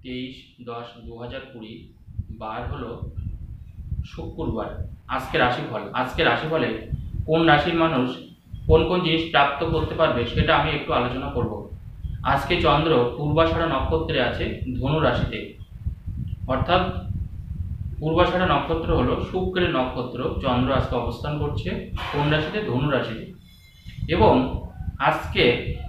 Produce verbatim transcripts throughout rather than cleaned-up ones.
তেইশ দশ দু হাজার কুড়ি বার হলো শুক্রবার। আজকে রাশিফল আজকে রাশিফলে কোন রাশির মানুষ কোন কোন জিনিস প্রাপ্ত করতে পারবে সেটা আমি একটু আলোচনা করব। আজকে চন্দ্র পূর্বাষাঢ়া নক্ষত্রে আছে ধনু রাশিতে, অর্থাৎ পূর্বাষাঢ়া নক্ষত্র হলো শুক্রের নক্ষত্র। চন্দ্র আজকে অবস্থান করছে কোন রাশিতে? ধনু রাশিতে। এবং আজকে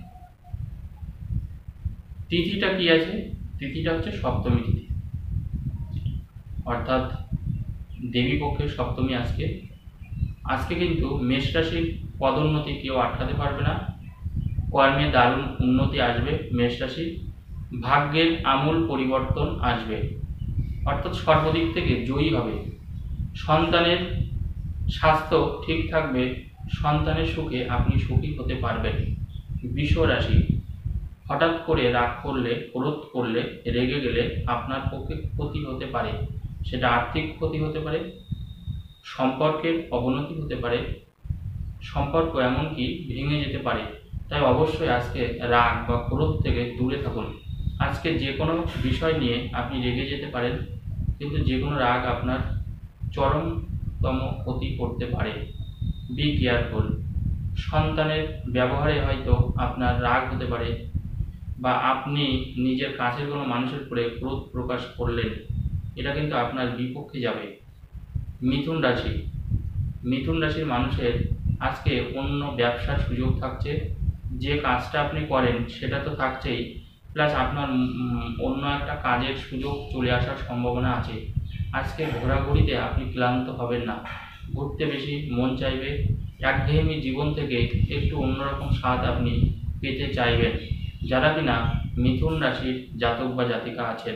তিথিটা কি আছে? তিথিটা হচ্ছে সপ্তমী তিথি, অর্থাৎ দেবী পক্ষের সপ্তমী আজকে। আজকে কিন্তু মেষ রাশির পদোন্নতি কেউ আটকাতে পারবে না। কর্মে দারুণ উন্নতি আসবে মেষ রাশির, ভাগ্যের আমূল পরিবর্তন আসবে, অর্থাৎ সর্বদিক থেকে জয়ী হবে। সন্তানের স্বাস্থ্য ঠিক থাকবে, সন্তানের সুখে আপনি সুখী হতে পারবেন। বৃষ রাশি, হঠাৎ করে রাগ করলে, ক্রোধ করলে, রেগে গেলে আপনার পক্ষে ক্ষতি হতে পারে। সেটা আর্থিক ক্ষতি হতে পারে, সম্পর্কের অবনতি হতে পারে, সম্পর্ক এমনকি ভেঙে যেতে পারে। তাই অবশ্যই আজকে রাগ বা ক্রোধ থেকে দূরে থাকুন। আজকে যে কোনো বিষয় নিয়ে আপনি রেগে যেতে পারেন, কিন্তু যে কোনো রাগ আপনার চরমতম ক্ষতি করতে পারে। Be careful. সন্তানের ব্যবহারে হয়তো আপনার রাগ হতে পারে, বা আপনি নিজের কাছের কোনো মানুষের উপরে ক্রোধ প্রকাশ করলেন, এটা কিন্তু আপনার বিপক্ষে যাবে। মিথুন রাশি, মিথুন রাশির মানুষের আজকে অন্য ব্যবসার সুযোগ থাকছে। যে কাজটা আপনি করেন সেটা তো থাকছেই, প্লাস আপনার অন্য একটা কাজের সুযোগ চলে আসার সম্ভাবনা আছে। আজকে ঘোরাঘুরিতে আপনি ক্লান্ত হবেন না, ঘুরতে বেশি মন চাইবে। একঘেয়েমি জীবন থেকে একটু অন্যরকম স্বাদ আপনি পেতে চাইবেন, যারা কিনা মিথুন রাশির জাতক বা জাতিকা আছেন।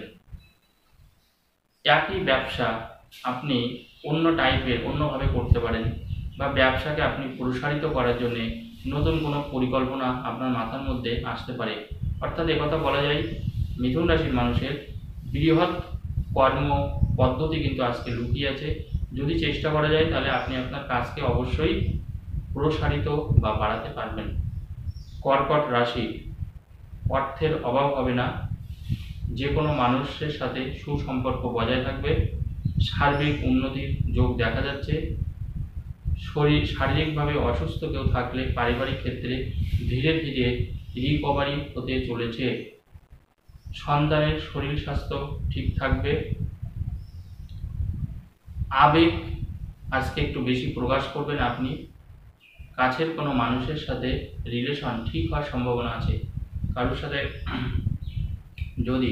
একই ব্যবসা আপনি অন্য টাইপের অন্যভাবে করতে পারেন, বা ব্যবসাকে আপনি প্রসারিত করার জন্য নতুন কোনো পরিকল্পনা আপনার মাথার মধ্যে আসতে পারে। অর্থাৎ একথা বলা যায়, মিথুন রাশির মানুষের বৃহৎ কর্ম পদ্ধতি কিন্তু আজকে লুকিয়ে আছে। যদি চেষ্টা করা যায় তাহলে আপনি আপনার কাজকে অবশ্যই প্রসারিত বা বাড়াতে পারবেন। কর্কট রাশি, অর্থের অভাব হবে না, যে কোনো মানুষের সাথে সুসম্পর্ক বজায় থাকবে। সার্বিক উন্নতির যোগ দেখা যাচ্ছে। শরীর শারীরিকভাবে অসুস্থ কেউ থাকলে পারিবারিক ক্ষেত্রে ধীরে ধীরে রিকভারি হতে চলেছে। সন্তানের শরীর স্বাস্থ্য ঠিক থাকবে। আবেগ আজকে একটু বেশি প্রকাশ করবেন আপনি। কাছের কোনো মানুষের সাথে রিলেশন ঠিক হওয়ার সম্ভাবনা আছে। কারোর সাথে যদি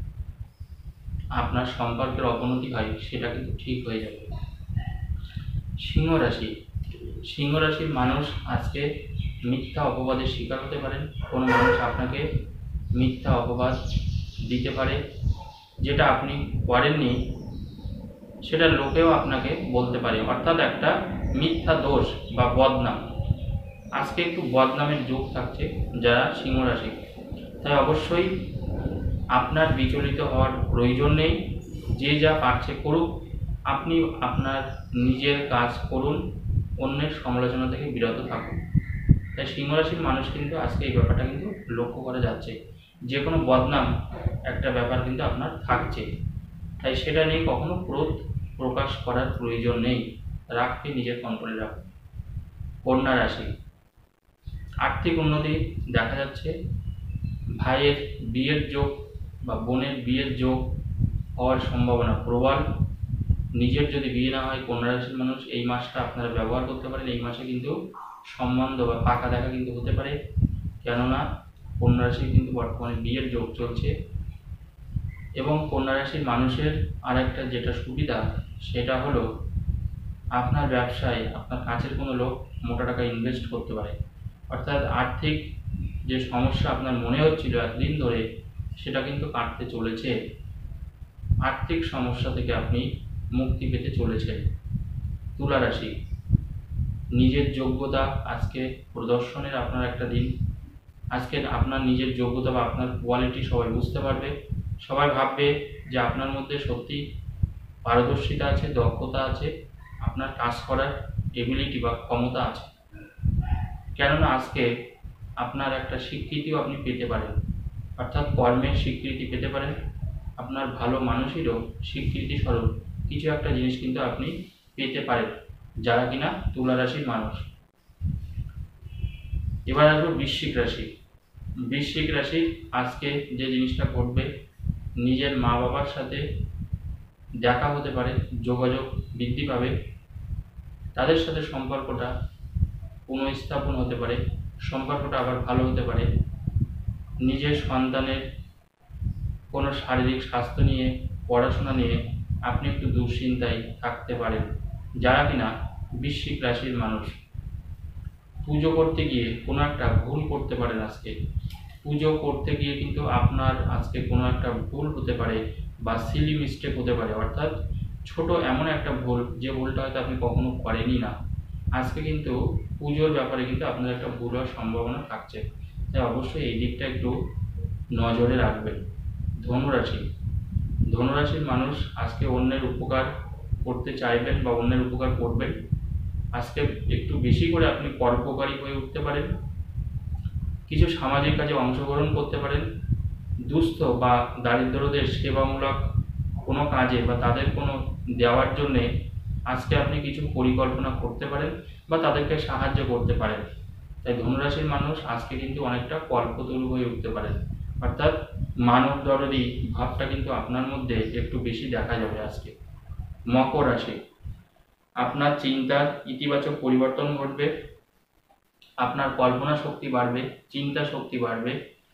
আপনার সম্পর্কের অবনতি হয় সেটা কিন্তু ঠিক হয়ে যাবে। সিংহ রাশি, সিংহ রাশির মানুষ আজকে মিথ্যা অপবাদের শিকার হতে পারেন। কোনো মানুষ আপনাকে মিথ্যা অপবাদ দিতে পারে, যেটা আপনি করেননি সেটা লোকেও আপনাকে বলতে পারে, অর্থাৎ একটা মিথ্যা দোষ বা বদনাম। আজকে একটু বদনামের যোগ থাকছে যারা সিংহ রাশি। তাই অবশ্যই আপনার বিচলিত হওয়ার প্রয়োজন নেই। যে যা পারছে করুক, আপনি আপনার নিজের কাজ করুন, অন্যের সমালোচনা থেকে বিরত থাকুন। তাই সিংহ রাশির মানুষ কিন্তু আজকে এই ব্যাপারটা কিন্তু লক্ষ্য করা যাচ্ছে, যে কোনো বদনাম একটা ব্যাপার কিন্তু আপনার থাকছে। তাই সেটা নিয়ে কখনো ক্রোধ প্রকাশ করার প্রয়োজন নেই, রাগকে নিজের কন্ট্রোলে রাখুন। কন্যা রাশি, আর্থিক উন্নতি দেখা যাচ্ছে। ভাইয়ের বিয়ের যোগ বা বোনের বিয়ের যোগ হওয়ার সম্ভাবনা প্রবল। নিজের যদি বিয়ে না হয়, কন্যা রাশির মানুষ এই মাসটা আপনারা ব্যবহার করতে পারেন। এই মাসে কিন্তু সম্বন্ধ বা পাকা দেখা কিন্তু হতে পারে, কেননা কন্যা রাশির কিন্তু বর্তমানে বিয়ের যোগ চলছে। এবং কন্যা রাশির মানুষের আর একটা যেটা সুবিধা, সেটা হলো আপনার ব্যবসায় আপনার কাছের কোনো লোক মোটা টাকা ইনভেস্ট করতে পারে। অর্থাৎ আর্থিক যে সমস্যা আপনার মনে হচ্ছিল এতদিন ধরে, সেটা কিন্তু কাটতে চলেছে। আর্থিক সমস্যা থেকে আপনি মুক্তি পেতে চলেছেন। তুলা রাশি, নিজের যোগ্যতা আজকে প্রদর্শনের আপনার একটা দিন। আজকে আপনার নিজের যোগ্যতা বা আপনার কোয়ালিটি সবাই বুঝতে পারবে। সবাই ভাববে যে আপনার মধ্যে সত্যি পারদর্শিতা আছে, দক্ষতা আছে, আপনার কাজ করার এবিলিটি বা ক্ষমতা আছে। কেননা আজকে আপনার একটা স্বীকৃতিও আপনি পেতে পারেন, অর্থাৎ কর্মের স্বীকৃতি পেতে পারেন। আপনার ভালো মানুষেরও স্বীকৃতি স্বরূপ কিছু একটা জিনিস কিন্তু আপনি পেতে পারেন, যারা কিনা তুলা রাশির মানুষ। এবার আসবো বৃশ্চিক রাশি। বৃশ্চিক রাশি আজকে যে জিনিসটা ঘটবে, নিজের মা বাবার সাথে দেখা হতে পারে, যোগাযোগ বৃদ্ধি পাবে, তাদের সাথে সম্পর্কটা পুনঃস্থাপন হতে পারে, সম্পর্কটা আবার ভালো হতে পারে। নিজের সন্তানের কোনো শারীরিক স্বাস্থ্য নিয়ে, পড়াশোনা নিয়ে আপনি একটু দুশ্চিন্তায় থাকতে পারেন, যারা কিনা বৃশ্চিক রাশির মানুষ। পুজো করতে গিয়ে কোনো একটা ভুল করতে পারেন আজকে। পুজো করতে গিয়ে কিন্তু আপনার আজকে কোনো একটা ভুল হতে পারে বা সিলি মিস্টেক হতে পারে, অর্থাৎ ছোট এমন একটা ভুল যে ভুলটা হয়তো আপনি কখনো করেনই না। আজকে কিন্তু পুজোর ব্যাপারে কিন্তু আপনার একটা ভুল হওয়ার সম্ভাবনা থাকছে, তাই অবশ্যই এই দিকটা একটু নজরে রাখবেন। ধনুরাশি। ধনুরাশির মানুষ আজকে অন্যের উপকার করতে চাইবেন বা অন্যের উপকার করবেন। আজকে একটু বেশি করে আপনি পরোপকারী হয়ে উঠতে পারেন, কিছু সামাজিক কাজে অংশগ্রহণ করতে পারেন, দুস্থ বা দারিদ্রদের সেবামূলক কোনো কাজে বা তাদের কোনো দেওয়ার জন্যে আজকে আপনি কিছু পরিকল্পনা করতে পারেন বা তাদেরকে সাহায্য করতে পারেন। তাই ধনুরাশির মানুষ আজকে কিন্তু অনেকটা কল্পতরু হয়ে উঠতে পারেন, অর্থাৎ মানব দরদি ভাবটা কিন্তু আপনার মধ্যে একটু বেশি দেখা যাবে আজকে। মকর রাশি। আপনার চিন্তার ইতিবাচক পরিবর্তন ঘটবে, আপনার কল্পনা শক্তি বাড়বে, চিন্তা শক্তি বাড়বে,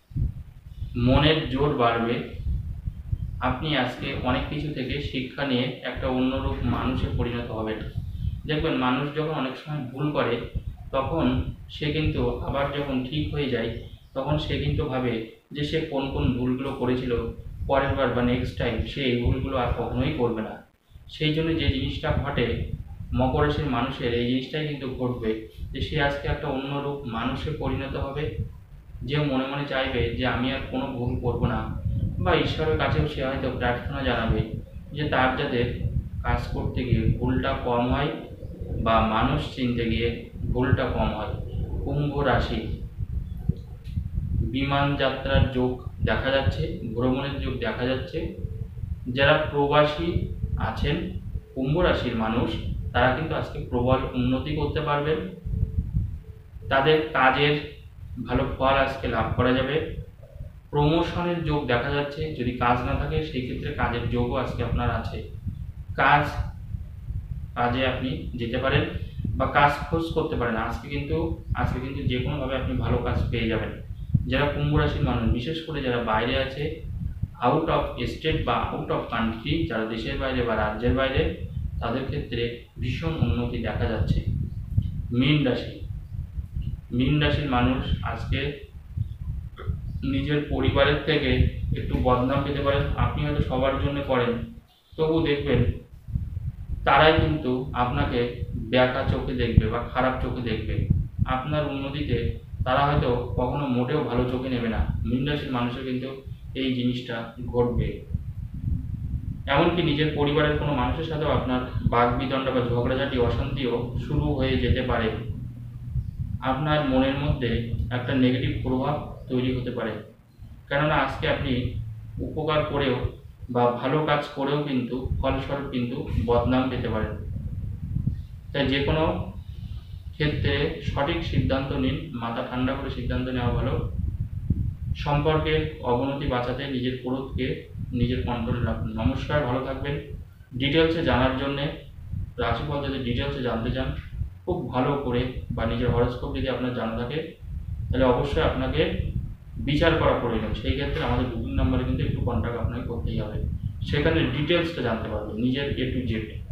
মনের জোর বাড়বে। আপনি আজকে অনেক কিছু থেকে শিক্ষা নিয়ে একটা অন্যরূপ মানুষে পরিণত হবেন। দেখবেন মানুষ যখন অনেক সময় ভুল করে, তখন সে কিন্তু আবার যখন ঠিক হয়ে যায়, তখন সে কিন্তু ভাবে যে সে কোন কোন ভুলগুলো করেছিল, পরের বার বা নেক্সট টাইম সে এই ভুলগুলো আর কখনোই করবে না। সেই জন্য যে জিনিসটা ঘটে মকর রাশির মানুষের, এই জিনিসটাই কিন্তু ঘটবে যে সে আজকে একটা অন্যরূপ মানুষে পরিণত হবে, যে মনে মনে চাইবে যে আমি আর কোনো ভুল করব না, বা ঈশ্বরের কাছেও সে হয়তো প্রার্থনা জানাবে যে তার যাতে কাজ করতে গিয়ে ভুলটা কম হয় বা মানুষ চিনতে গিয়ে ভুলটা কম হয়। কুম্ভ রাশি। বিমান যাত্রার যোগ দেখা যাচ্ছে, ভ্রমণের যোগ দেখা যাচ্ছে। যারা প্রবাসী আছেন কুম্ভ রাশির মানুষ, তারা কিন্তু আজকে প্রবল উন্নতি করতে পারবেন, তাদের কাজের ভালো ফল আজকে লাভ করা যাবে। প্রমোশনের যোগ দেখা যাচ্ছে, যদি কাজ না থাকে সেই ক্ষেত্রে কাজের যোগও আজকে আপনার আছে। কাজ কাজে আপনি যেতে পারেন বা কাজ খোঁজ করতে পারেন আজকে, কিন্তু আজকে কিন্তু যে কোনোভাবে আপনি ভালো কাজ পেয়ে যাবেন। যারা কুম্ভ রাশির মানুষ, বিশেষ করে যারা বাইরে আছে, আউট অফ স্টেট বা আউট অফ কান্ট্রি, যারা দেশের বাইরে বা রাজ্যের বাইরে, তাদের ক্ষেত্রে ভীষণ উন্নতি দেখা যাচ্ছে। মীন রাশি। মীন রাশির মানুষ আজকে নিজের পরিবারের থেকে একটু বদনাম পেতে পারেন। আপনি হয়তো সবার জন্য করেন, তবু দেখবেন তারাই কিন্তু আপনাকে ব্যাকা চোখে দেখবে বা খারাপ চোখে দেখবে। আপনার উন্নতিতে তারা হয়তো কখনো মোটেও ভালো চোখে নেবে না। মীন রাশির মানুষের কিন্তু এই জিনিসটা ঘটবে। এমনকি নিজের পরিবারের কোনো মানুষের সাথেও আপনার বাগবিতণ্ডা বা ঝগড়াঝাটি, অশান্তিও শুরু হয়ে যেতে পারে। আপনার মনের মধ্যে একটা নেগেটিভ প্রভাব তৈরি হতে পারে, কেননা আজকে আপনি উপকার করেও বা ভালো কাজ করেও কিন্তু ফলস্বরূপ কিন্তু বদনাম পেতে পারেন। তাই যে কোনো ক্ষেত্রে সঠিক সিদ্ধান্ত নিন, মাথা ঠান্ডা করে সিদ্ধান্ত নেওয়া ভালো। সম্পর্কের অবনতি বাঁচাতে নিজের ক্রোধকে নিজের কন্ট্রোলে রাখুন। নমস্কার, ভালো থাকবেন। ডিটেলসে জানার জন্যে, রাশিফল যদি ডিটেলসে জানতে চান খুব ভালো করে, বা নিজের হরস্কোপ যদি আপনার জানা থাকে, তাহলে অবশ্যই আপনাকে বিচার করা প্রয়োজন। সেই ক্ষেত্রে আমাদের বুকিং নাম্বারে কিন্তু একটু কন্ট্যাক্ট আপনাকে করতেই হবে, সেখানে ডিটেলসটা জানতে পারবেন নিজের এ টু জেড।